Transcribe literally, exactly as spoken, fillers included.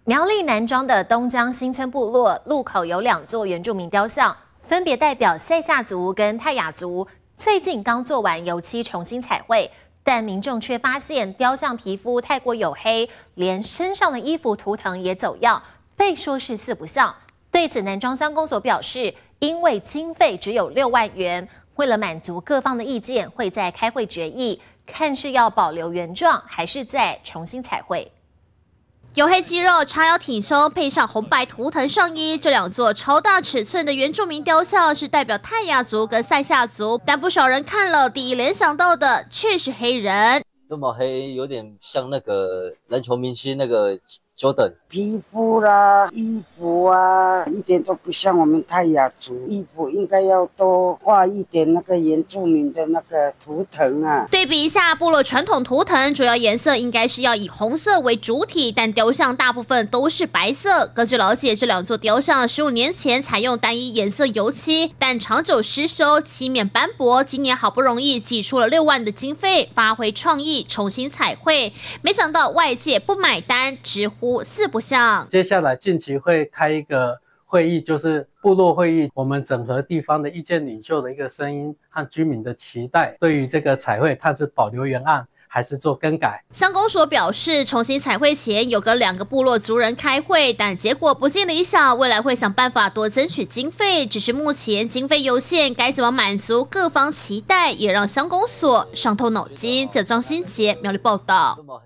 苗栗南庄的东江新村部落路口有两座原住民雕像，分别代表赛夏族跟泰雅族。最近刚做完油漆重新彩绘，但民众却发现雕像皮肤太过黝黑，连身上的衣服图腾也走样，被说是四不像。对此，南庄乡公所表示，因为经费只有六万元，为了满足各方的意见，会在开会决议，看是要保留原状，还是再重新彩绘。 黝黑肌肉、叉腰挺胸，配上红白图腾上衣，这两座超大尺寸的原住民雕像是代表泰雅族跟赛夏族，但不少人看了第一联想到的却是黑人。 这么黑，有点像那个篮球明星那个 Jordan。 皮肤啦、衣服啊，一点都不像我们泰雅族。衣服应该要多画一点那个原住民的那个图腾啊。 对比一下部落传统图腾，主要颜色应该是要以红色为主体，但雕像大部分都是白色。根据了解，这两座雕像十五年前采用单一颜色油漆，但长久失修，漆面斑驳。今年好不容易挤出了六万的经费，发挥创意重新彩绘，没想到外界不买单，直呼四不像。 接下来近期会开一个会议，就是部落会议，我们整合地方的意见领袖的一个声音和居民的期待，对于这个彩绘，看是保留原案还是做更改。 乡公所表示，重新彩绘前有跟两个部落族人开会，但结果不尽理想，未来会想办法多争取经费，只是目前经费有限，该怎么满足各方期待，也让乡公所伤透脑筋。这张新杰苗栗报道。